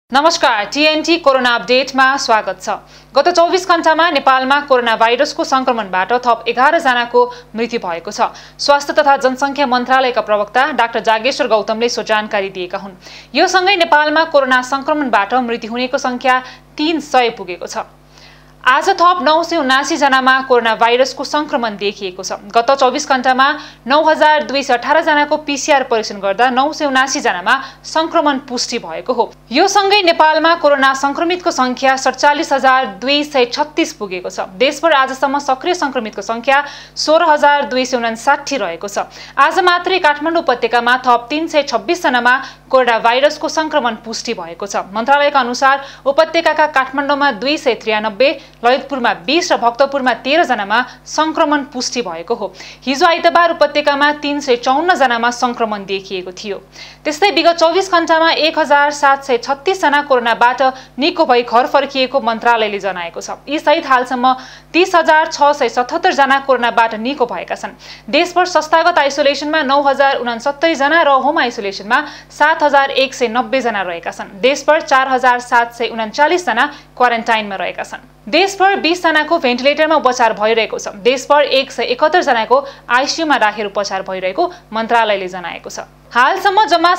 नमस्कार, TNT corona अपडेटमा स्वागत छ। गत 24 घण्टामा नेपालमा कोरोना भाइरसको संक्रमणबाट थप 11 जनाको मृत्यु भएको छ। स्वास्थ्य तथा जनसंख्या मन्त्रालयका प्रवक्ता डाक्टर जागेश्वर गौतमले सो जानकारी दिएका हुन्। यो सँगै नेपालमा कोरोना संक्रमणबाट मृत्यु हुनेको संख्या 300 पुगेको छ। आज थप 979 जनामा कोरोना भाइरसको संक्रमण देखिएको छ। गत 24 घण्टामा 9218 जनाको PCR परीक्षण गर्दा 979 जनामा संक्रमण पुष्टि भएको हो। यो सँगै नेपालमा कोरोना संक्रमितको संख्या 47236 पुगेको छ। देशभर आजसम्म सक्रिय संक्रमितको संख्या 16259 रहेको छ। आज मात्रै काठमाडौँ उपत्यकामा थप 326 जनामा कोरोना भाइरसको संक्रमण पुष्टि भएको छ। मन्त्रालयका अनुसार उपत्यकाका काठमाडौँमा 293, ललितपुरमा 20 र भक्तपुरमा 13 जनामा संक्रमण पुष्टि भएको हो। हिजो आइतबार उपत्यकामा 354 जनामा संक्रमण देखिएको थियो। त्यस्तै विगत 24 घण्टामा 1736 जना कोरोनाबाट निको भई घर फर्किएको मन्त्रालयले जनाएको छ। यी सहित हालसम्म 30677 जना कोरोनाबाट निको भएका छन्। देशभर संस्थागत आइसोलेसनमा 9069 जना र होम आइसोलेसनमा 7190 जना रहेका छन्। देशभर 4739 जना क्वारेन्टाइनमा रहेका छन्। देशभर 20 जनाको भेन्टिलेटरमा उपचार भइरहेको छ। देशभर 171 जनाको आइसियुमा राखेर उपचार भइरहेको मन्त्रालयले जनाएको छ। हालसम्म जम्मा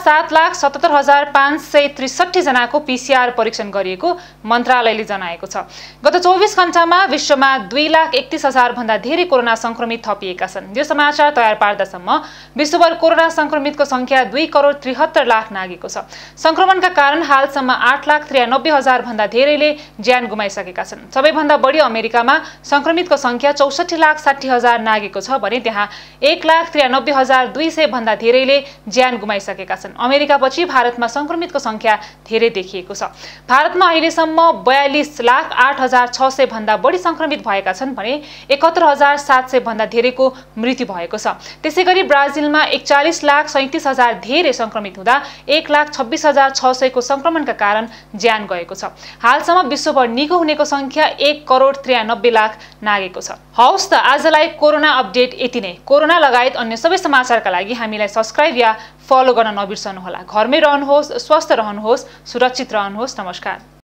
7,77,563 जनाको PCR परीक्षण गरिएको मन्त्रालयले जनाएको छ। गत 24 घण्टामा विश्वमा 2,31,000 भन्दा धेरै कोरोना संक्रमित थपिएका छन्। यो समाचार तयार पार्दासम्म विश्वभर कोरोना संक्रमितको संख्या 2,73,00,000 नागेको छ। संक्रमणका कारण हालसम्म 8,93,000 भन्दा धेरैले ज्यान गुमाइसकेका छन्। सबैभन्दा बढी अमेरिकामा संक्रमितको संख्या 64,60,000 नागेको छ भने त्यहाँ 1,93,200 भन्दा धेरैले ज्यान गुमाइसकेका छन्। अमेरिकापछि भारतमा संक्रमितको संख्या धेरै देखिएको छ। भारतमा अहिलेसम्म 42,08,600 भन्दा बढी संक्रमित भएका छन् भने 71,700 भन्दा धेरैको मृत्यु भएको छ। त्यसैगरी ब्राजिलमा 41,37,000 धेरै संक्रमित हुँदा 1,26,600 को संक्रमणका कारण ज्यान गएको छ। हालसम्म विश्वभर निको हुनेको संख्या 1,93,00,000 नागेको छ। हौस् त आजलाई कोरोना अपडेट यति नै। कोरोना लगायत अन्य सबै समाचारका लागि हामीलाई सब्स्क्राइब या फलो गर्न नबिर्सनुहोला। घरमै रहनुहोस्, स्वस्थ रहनुहोस्, सुरक्षित रहनुहोस्। नमस्कार।